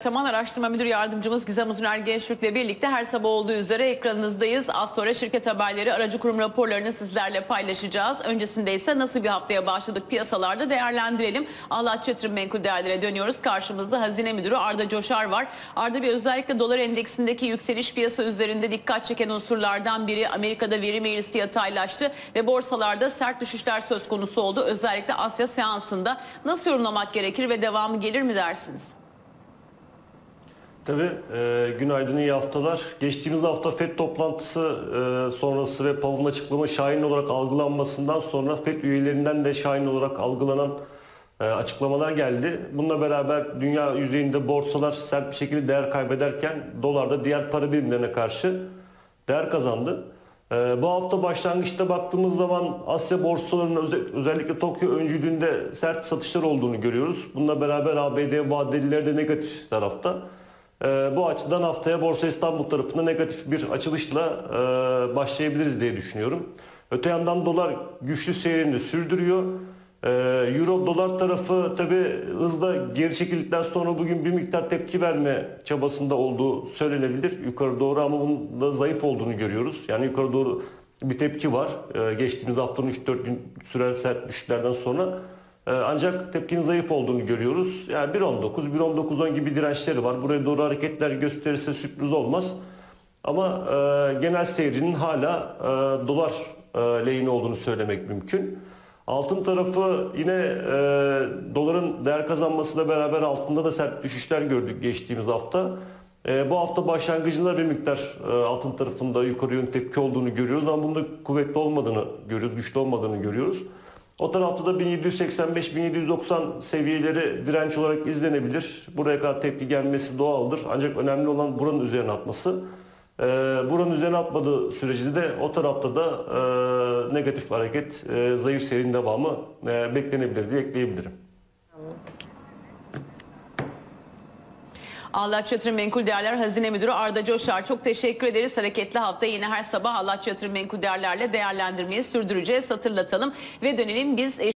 Taman Araştırma Müdür Yardımcımız Gizem Uzuner Gençlük'le birlikte her sabah olduğu üzere ekranınızdayız. Az sonra şirket haberleri, aracı kurum raporlarını sizlerle paylaşacağız. Öncesinde ise nasıl bir haftaya başladık piyasalarda değerlendirelim. Ahlat Yatırım Menkul Değerler'e dönüyoruz. Karşımızda Hazine Müdürü Arda Coşar var. Arda Bey, özellikle dolar endeksindeki yükseliş piyasa üzerinde dikkat çeken unsurlardan biri. Amerika'da verim eğrisi yataylaştı ve borsalarda sert düşüşler söz konusu oldu. Özellikle Asya seansında nasıl yorumlamak gerekir ve devamı gelir mi dersiniz? Tabii, günaydın, iyi haftalar. Geçtiğimiz hafta FED toplantısı sonrası ve Powell'ın açıklama şahin olarak algılanmasından sonra FED üyelerinden de şahin olarak algılanan açıklamalar geldi. Bununla beraber dünya yüzeyinde borsalar sert bir şekilde değer kaybederken dolar da diğer para birimlerine karşı değer kazandı. Bu hafta başlangıçta baktığımız zaman Asya borsalarının özellikle Tokyo öncülüğünde sert satışlar olduğunu görüyoruz. Bununla beraber ABD vadelileri de negatif tarafta. Bu açıdan haftaya Borsa İstanbul tarafında negatif bir açılışla başlayabiliriz diye düşünüyorum. Öte yandan dolar güçlü seyrini sürdürüyor. Euro dolar tarafı tabii hızla geri çekildikten sonra bugün bir miktar tepki verme çabasında olduğu söylenebilir yukarı doğru, ama bunun da zayıf olduğunu görüyoruz. Yani yukarı doğru bir tepki var. Geçtiğimiz haftanın 3-4 gün süren sert düşüşlerden sonra. Ancak tepkinin zayıf olduğunu görüyoruz. Yani 1.19, 1.19.10 gibi dirençleri var. Buraya doğru hareketler gösterirse sürpriz olmaz. Ama genel seyrinin hala dolar lehine olduğunu söylemek mümkün. Altın tarafı yine doların değer kazanmasıyla beraber altında da sert düşüşler gördük geçtiğimiz hafta. Bu hafta başlangıcında bir miktar altın tarafında yukarı yönlü tepki olduğunu görüyoruz. Ama bunda kuvvetli olmadığını görüyoruz, güçlü olmadığını görüyoruz. O tarafta da 1785-1790 seviyeleri direnç olarak izlenebilir. Buraya kadar tepki gelmesi doğaldır. Ancak önemli olan buranın üzerine atması. Buranın üzerine atmadığı sürece de o tarafta da negatif hareket, zayıf seyrin devamı beklenebilir diye ekleyebilirim. Ahlat Yatırım Menkul Değerler Hazine Müdürü Arda Coşar, çok teşekkür ederiz. Hareketli hafta yine her sabah Ahlat Yatırım Menkul Değerler'le değerlendirmeyi sürdüreceğiz. Hatırlatalım ve dönelim biz